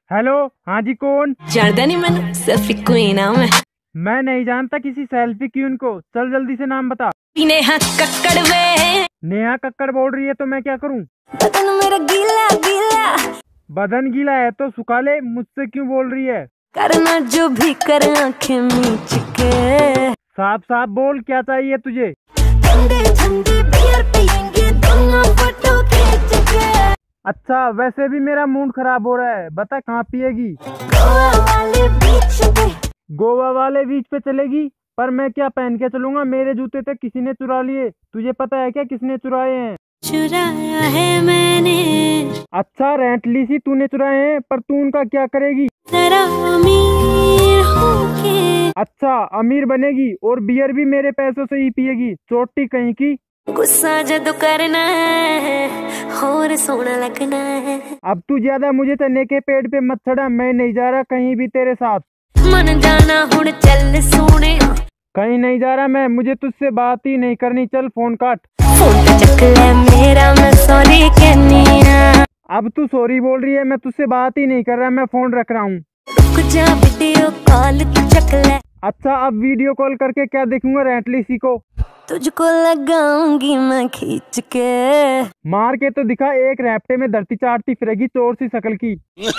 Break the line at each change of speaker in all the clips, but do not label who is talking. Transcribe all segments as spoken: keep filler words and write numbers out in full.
Hello, हाँ जी, कौन?
जानता नहीं मैंने, सेल्फी क्वीन हूं मैं।
मैं नहीं जानता किसी सेल्फी क्वीन को। चल जल्दी से नाम बता।
नेहा कक्कड़ वे।
नेहा कक्कड़ बोल रही है तो मैं क्या करूं?
बदन मेरा गीला गीला।
बदन गीला है तो सुखा ले, मुझसे क्यों बोल रही है?
करना जो भी कर आंखें मीच के।
साफ साफ बोल, क्या चाहिए तुझे?
ठंडे ठंडे बियर पियेंगे दोनों फोटो खींच के।
अच्छा, वैसे भी मेरा मूड खराब हो रहा है, बता कहाँ पिएगी?
गोवा वाले बीच पे।
गोवा वाले बीच पे चलेगी? पर मैं क्या पहन के चलूंगा? मेरे जूते तक किसी ने चुरा लिए। तुझे पता है क्या किसने चुराए हैं?
चुराया है मैंने।
अच्छा, रेंट ली सी तूने चुराए हैं, पर तू उनका क्या करेगी?
जरा अमीर होके।
अच्छा, अमीर बनेगी और बियर भी मेरे पैसों से ही पिएगी, चोटी कहीं की।
गुस्सा जद करना है और सोना लगना है।
अब तू ज्यादा मुझे चने के पेड़ पे मत चढ़ा, मैं नहीं जा रहा कहीं भी तेरे साथ।
मन जाना हुण चल सोने।
कहीं नहीं जा रहा मैं, मुझे तुझसे बात ही नहीं करनी, चल फोन काट।
फोन तो चक ले मेरा, मैं सॉरी कहनी है।
अब तू सॉरी बोल रही है, मैं तुझसे बात ही नहीं कर रहा, मैं फोन रख रहा हूँ।
रुक जा, वीडियो कॉल तू चक ले।
अच्छा, अब वीडियो कॉल करके क्या देखूंगा रेंटली सी को?
तुझको लगाऊंगी मैं खींच के।
मार के तो दिखा, एक रैप्टे में धरती चाटती फिरेगी चोर सी शकल की।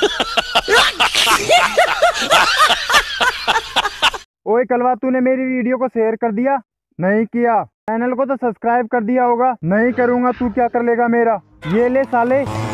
ओए कलवा, तूने मेरी वीडियो को शेयर कर दिया? नहीं किया। चैनल को तो सब्सक्राइब कर दिया होगा? नहीं करूंगा। तू क्या कर लेगा मेरा? ये ले साले।